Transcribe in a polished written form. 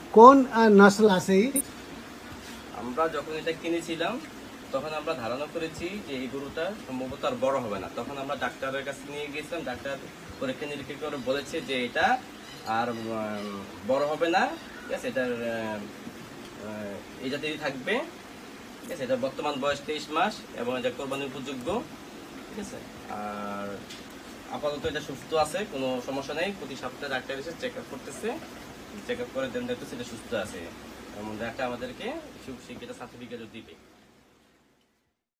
কোন নসল আছে? আমরা যখন এটা কিনেছিলাম তখন আমরা ধারণা করেছি যে এই গরুটা সম্ভবত আর বড় হবে না। তখন আমরা ডাক্তারের কাছে নিয়ে গিয়েছিলাম, ডাক্তার পরীক্ষা নিরীক্ষা করে বলেছে যে এটা আর বড় হবে না, ঠিক আছে, এটার এই জাতীয় থাকবে, ঠিক আছে। এটা বর্তমান বয়স 23 মাস এবং এটা কোরবানির উপযোগ্য, ঠিক আছে। আর আপাতত এটা সুস্থ আছে, কোনো সমস্যা নেই। প্রতি সপ্তাহে ডাক্তার এসে চেক আপ করতেছে, চেক আপ করে দেন দেখতেছে এটা সুস্থ আছে, এবং ডাক্তার আমাদেরকে খুব শীঘ্র সার্টিফিকেটও দিবে।